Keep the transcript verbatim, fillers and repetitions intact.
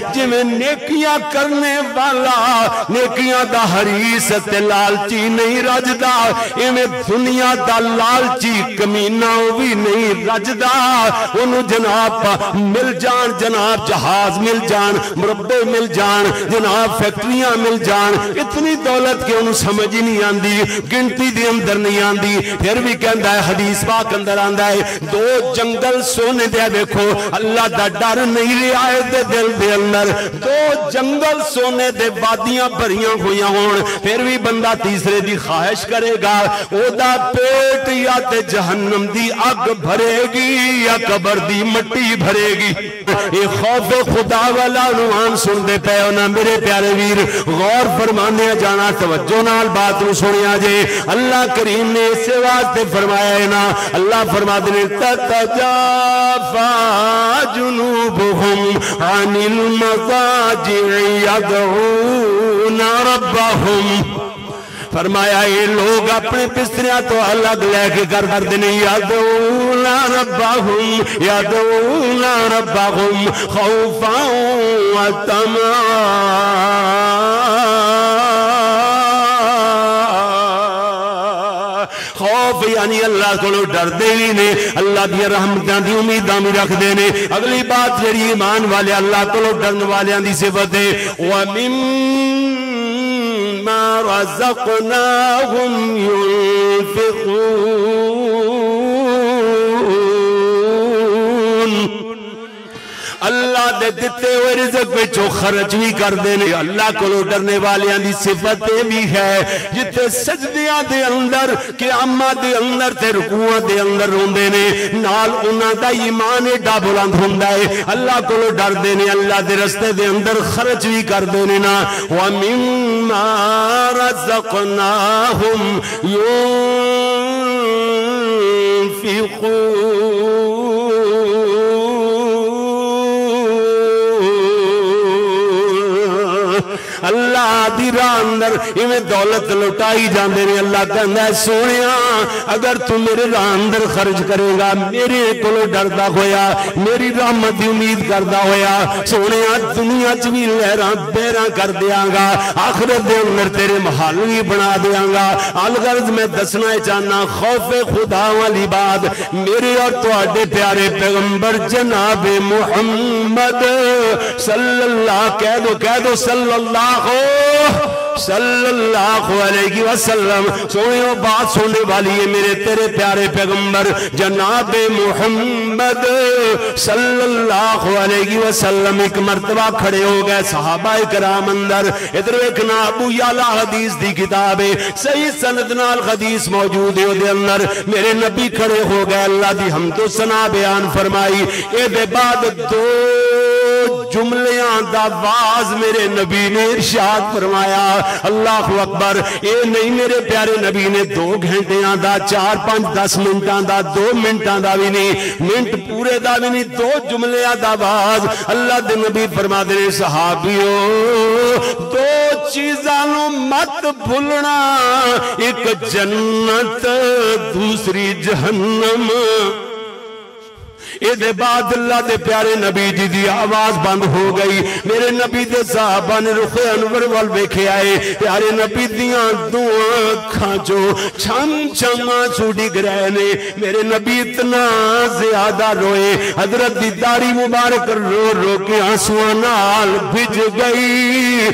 جی میں نیکیاں کرنے والا نیکیاں دا حریص تے لالچی نہیں رجدا ایویں دنیا دا لالچی کمینہ بھی نہیں رجدا انہوں جناب مل جان جناب جہاز مل جان مربع مل جان جناب فیکٹریاں مل جان اتنی دولت کہ انہوں سمجھ ہی نہیں آندی گنتی دی اندر نہیں آندی پھر بھی کہندا ہے حدیث پاک اندر آندا ہے دو جنگل سونے دے دیکھو اللہ دا ڈر نہیں رہا دے دل دے اندر دو جنگل سونے دے وادیاں بھریاں ہویاں ہون پھر بھی بندہ تیسرے دی خواہش کرے گا او دا پیٹ یا تے جہنم دی اگ بھرے گی یا قبر دی مٹی بھرے گی یہ خوف خدا والا عنوان سن دے پے ہونا میرے پیارے ویر غور فرمانے جانا توجہ نال بات نو سنیا جے اللہ کریم نے اس واسطے فرمایا ہے نا اللہ فرما دے تتجافا جنوبهم عن المضاجع يدعون ربهم فرمایا یہ لوگ اپنے بستریاں تو الگ لے کے کر کر دینے یادون ربہم یادون ربہم خوفا و طمعا خوف یعنی اللہ کو ڈر دے ہی نے اللہ دی رحمتاں دی امیداں بھی رکھ دے نے اگلی بات جڑی ایمان والے اللہ کو ڈرن والیاں دی صفت ہے وَمِن ما رزقناهم ينفقون اللہ دے دیتے ہوئے رزق وچوں خرچ بھی کر دینے اللہ کو ڈرنے والیاں دی صفت بھی ہے جتے سجدیاں دے اندر قیامت دے اندر تے رکوعاں دے اندر روندے نے نال انہاں دا ایمان ایڈا بلند ہوندا ہے اللہ کو ڈر دینے اللہ دے رستے دے اندر خرچ بھی کر دینے نا وَمِمَّا رَزَقْنَاهُمْ يُنفِقُونَ اللہ دی راہ اندر ہمیں دولت لٹائی جاندے نے اللہ کہندا ہے سونیاں اگر تو میرے راہ اندر خرچ کرے گا میرے کولوں ڈردا ہویا میری رحمت دی امید کردا ہویا سونیاں دنیا چ بھی لہراں بیراں کر دیاں گا آخرت دے اندر تیرے محل بھی بنا دیاں گا الغرض میں دسنا چاہنا خوف خدا والی بات میرے اور تواڈے پیارے پیغمبر جناب محمد صلی اللہ کہہ دو کہہ دو صلی اللہ صلی اللہ علیہ وسلم سوئیوں بات سننے والی ہے میرے تیرے پیارے پیغمبر جناب محمد صلی اللہ علیہ وسلم ایک مرتبہ کھڑے ہو گئے صحابہ کرام اندر ادھر ایک نا ابو یعلا حدیث دی کتاب ہے صحیح سند نال حدیث موجود ہے دے اندر میرے نبی کھڑے ہو گئے اللہ دی حمد و ثنا بیان فرمائی اے دے بعد دو جملیاں دا واز میرے نبی نے ارشاد فرمایا اللہ اکبر اے نہیں میرے پیارے نبی نے دو گھنٹیاں دا چار پانچ دس منٹاں دا دو منٹاں دا بھی نہیں منٹ پورے دا بھی نہیں دو جملیاں دا واز اللہ دے نبی فرما دے صحابیوں دو چیزانوں مت بھولنا ایک جنت دوسری جہنم اے دے بعد اللہ دے پیارے نبی جی دی آواز بند ہو گئی میرے نبی دے صحابہ نے رخ انور وال ویکھے آئے پیارے نبی دیاں دعاں کھانچو چھم چھم آنسو ڈگ رہے نے میرے نبی اتنا زیادہ روئے حضرت دی داڑھی مبارک رو رو کے آنسواں نال بھج گئی